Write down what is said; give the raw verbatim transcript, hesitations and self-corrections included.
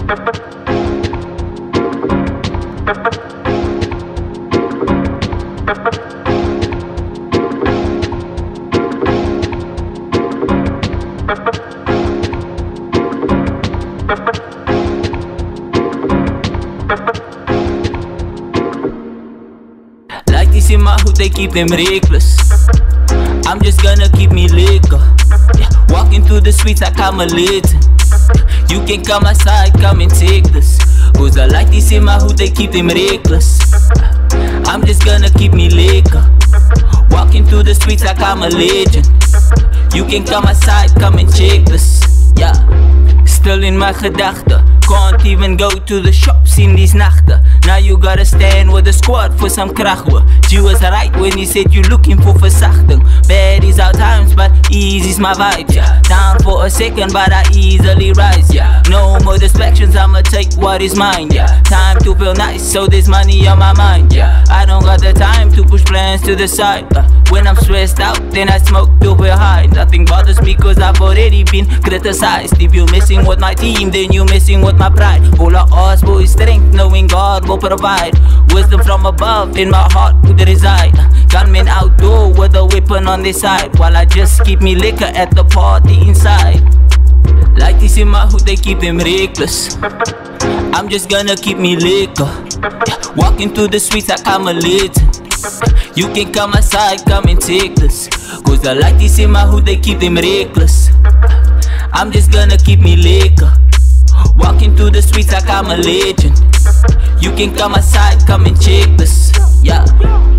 Like this in my hood, they keep them reckless. I'm just gonna keep me liquor. Yeah. Walking through the streets like I'm a legend. You can come outside, come and take this. Cause I like this in my hood, they keep them reckless. I'm just gonna keep me liquor. Walking through the streets like I'm a legend. You can come outside, come and check this. Yeah. Still in my gedachten. Can't even go to the shops in these nachten. Now you gotta stand with the squad for some krachwe. G was right when he said you looking for versachting. Bad is our times but easy's my vibe, yeah. Down for a second but I easily rise, yeah. No more distractions, I'ma take what is mine, yeah. Time to feel nice so there's money on my mind, yeah. I don't got the time to push plans to the side, uh, when I'm stressed out then I smoke to feel high. Nothing bothers me cause I've already been criticized. If you're messing with my team then you're messing with my pride. All I ask for is strength, knowing God will provide. Wisdom from above, in my heart would reside. Gunmen outdoor with a weapon on their side, while I just keep me liquor at the party inside. Like this in my hood, they keep them reckless. I'm just gonna keep me liquor. Yeah. Walking through the streets like I'm a legend. You can come outside, come and take this. Cause I like this in my hood, they keep them reckless. I'm just gonna keep me liquor. Walking through the streets like I'm a legend. You can come outside, come and check this. Yeah.